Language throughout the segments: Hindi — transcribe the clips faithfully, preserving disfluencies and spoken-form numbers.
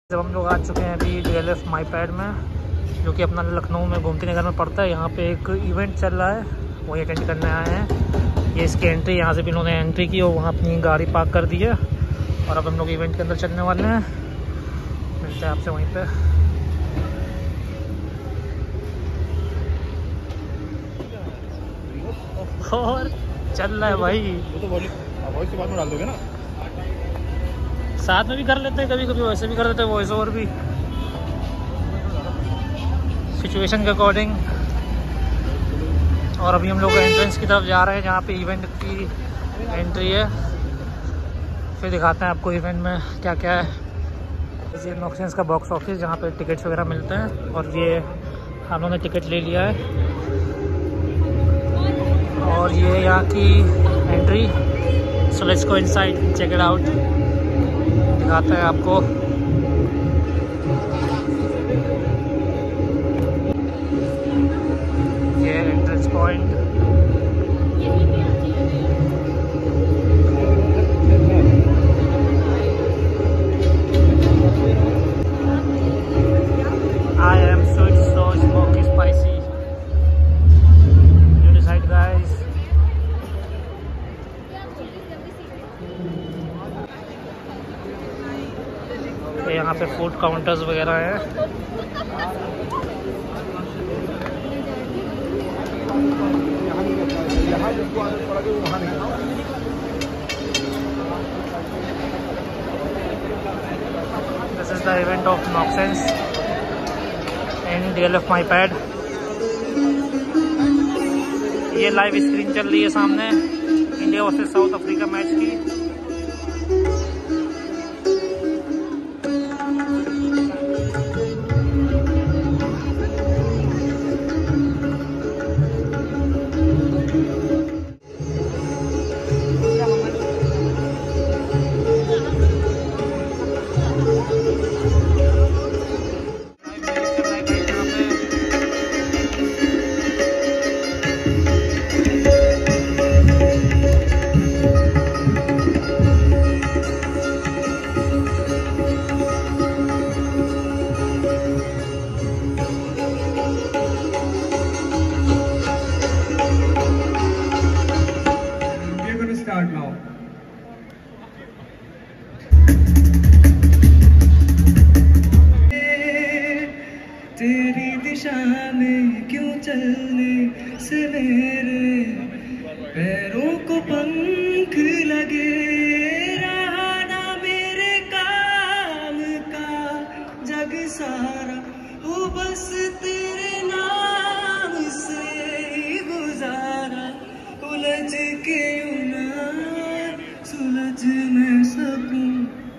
जब हम लोग आ चुके हैं अभी D L F my pad में, जो कि अपना लखनऊ में गोमती नगर में पड़ता है। यहाँ पे एक इवेंट चल रहा है, वही अटेंड करने आए हैं। ये इसकी एंट्री, यहाँ से भी इन्होंने एंट्री की और वहाँ अपनी गाड़ी पार्क कर दी है। और अब हम लोग इवेंट के अंदर चलने वाले हैं। मिलते हैं आपसे वहीं पे। और चल रहा है भाई, वो तो वॉइस के बाद में डाल दोगे ना, साथ में भी कर लेते हैं, कभी कभी वैसे भी कर देते हैं, वॉइस ओवर भी, सिचुएशन के अकॉर्डिंग। और अभी हम लोग एंट्रेंस की तरफ जा रहे हैं, जहाँ पे इवेंट की एंट्री है। फिर दिखाते हैं आपको इवेंट में क्या क्या है। ये नॉक्सेंस का बॉक्स ऑफिस, जहाँ पे टिकट्स वगैरह मिलते हैं। और ये हम लोगों ने टिकट ले लिया है। और ये यहाँ की entry. So let's go inside, check it out. दिखाते हैं आपको। ये entrance point. I am sweet, so smoky, spicy. You decide, guys. यहाँ पे फूड काउंटर्स वगैरह हैं। This is the event of Noxense in D L F my pad. ये लाइव स्क्रीन चल रही है सामने, India versus South Africa match की। तेरी दिशा में क्यों चलने से मेरे पैरों को पंख लगे, रहा ना मेरे काम का जग सारा, हो बस तेरे नाम से ही गुजारा। उलझ के ना सुलझ मैं सकूं,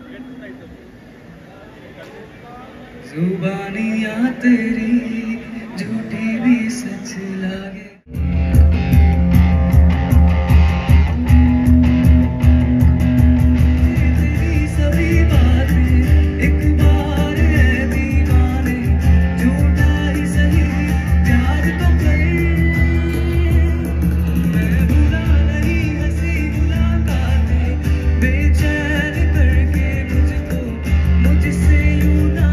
जुबानियाँ तेरी झूठी भी सच लागे। तेरी सभी बातें एक बार है दीवाने, झूठा ही सही प्यार तो कर। मैं भुला नहीं हंसी मुलाकातें, बेचैन करके मुझको मुझसे यूं ना।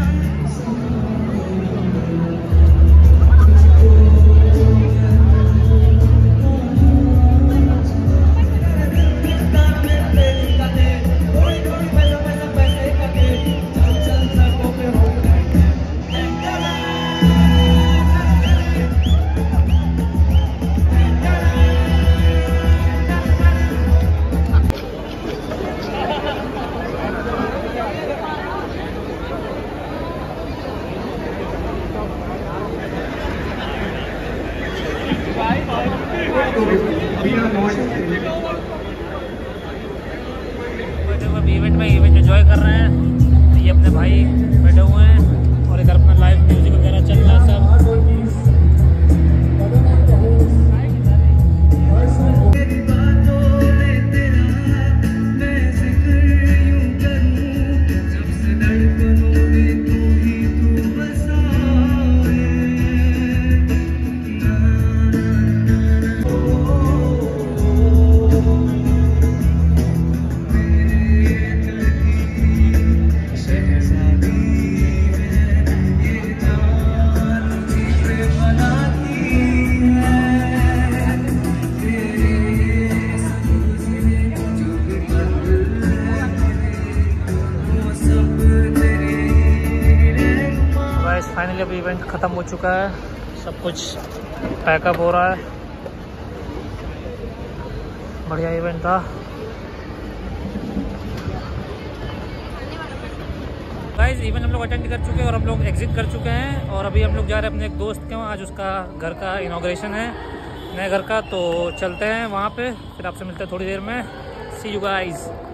इवेंट में इवेंट एंजॉय कर रहे हैं। ये अपने भाई बैठे हुए हैं और इधर अपना लाइव म्यूजिक वगैरह चल रहा है सब। शहज़ादी फाइनली अभी इवेंट ख़त्म हो चुका है, सब कुछ पैकअप हो रहा है। बढ़िया इवेंट था। गाइस इवेंट हम लोग अटेंड कर चुके हैं और हम लोग एग्जिट कर चुके हैं और अभी हम लोग जा रहे हैं अपने एक दोस्त के वहाँ। आज उसका घर का इनॉग्रेशन है, नए घर का, तो चलते हैं वहाँ पे। फिर आपसे मिलते हैं थोड़ी देर में। See you guys.